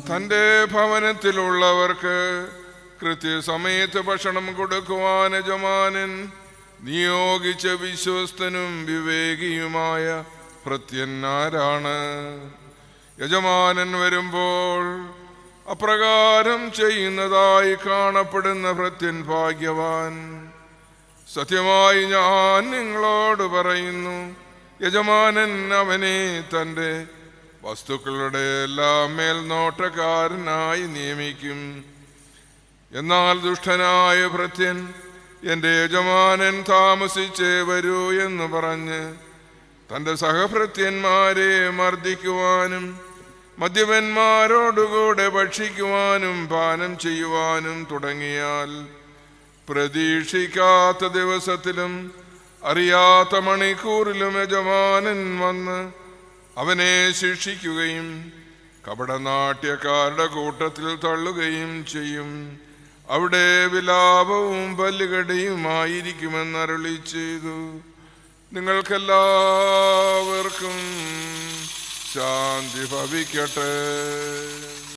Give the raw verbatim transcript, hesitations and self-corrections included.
തൻ്റെ ഭവനത്തിലുള്ളവർക്ക് കൃത്യസമയത്ത് ഭക്ഷണം കൊടുക്കുവാൻ യജമാനൻ നിയോഗിച്ച വിശ്വസ്തനും വിവേകിയുമായ ഭൃത്യന്മാരാണ്. യജമാനൻ വരുമ്പോൾ അപ്രകാരം ചെയ്യുന്നതായി കാണപ്പെടുന്ന ഭൃത്യൻ ഭാഗ്യവാൻ. സത്യമായി ഞാൻ നിങ്ങളോട് പറയുന്നു, യജമാനൻ അവനെ തൻ്റെ വസ്തുക്കളുടെ എല്ലാം മേൽനോട്ടക്കാരനായി നിയമിക്കും. എന്നാൽ ദുഷ്ടനായ ഭൃത്യൻ എൻ്റെ യജമാനൻ താമസിച്ചേ വരൂ എന്ന് പറഞ്ഞ് തൻ്റെ സഹഭൃത്യന്മാരെ മർദ്ദിക്കുവാനും മദ്യപന്മാരോടുകൂടെ ഭക്ഷിക്കുവാനും പാനം ചെയ്യുവാനും തുടങ്ങിയാൽ പ്രതീക്ഷിക്കാത്ത ദിവസത്തിലും അറിയാത്ത മണിക്കൂറിലും യജമാനൻ വന്ന് അവനെ ശിക്ഷിക്കുകയും കപടനാട്യക്കാരുടെ കൂട്ടത്തിൽ തള്ളുകയും ചെയ്യും. അവിടെ വിലാപവും പല്ലുകടിയുമായിരിക്കുമെന്ന് അരുളി ചെയ്തു. നിങ്ങൾക്കെല്ലാവർക്കും ശാന്തി ഭവിക്കട്ടെ.